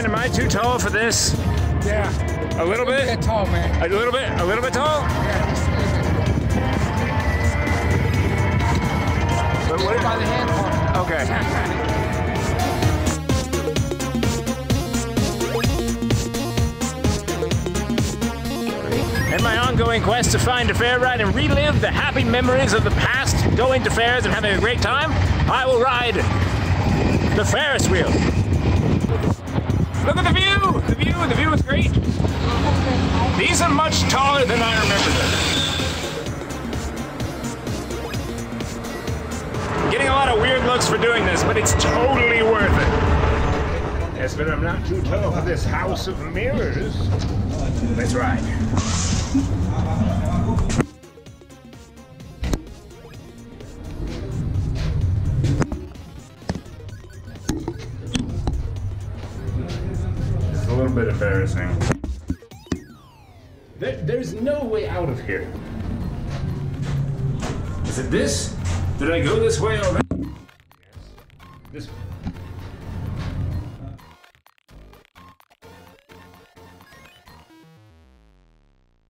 am I too tall for this? Yeah. A little bit? Get tall, man. A little bit tall? Yeah, just a little bit. But what By the hand part. Okay. In my ongoing quest to find a fair ride and relive the happy memories of the past, going to fairs and having a great time, I will ride the Ferris wheel. Look at the view! The view is great. These are much taller than I remember them. Getting a lot of weird looks for doing this, but it's totally worth it. Yes, but I'm not too tall for this house of mirrors. Let's ride. It's a little bit embarrassing. There's no way out of here. Is it this? Did I go this way already? Yes. This way.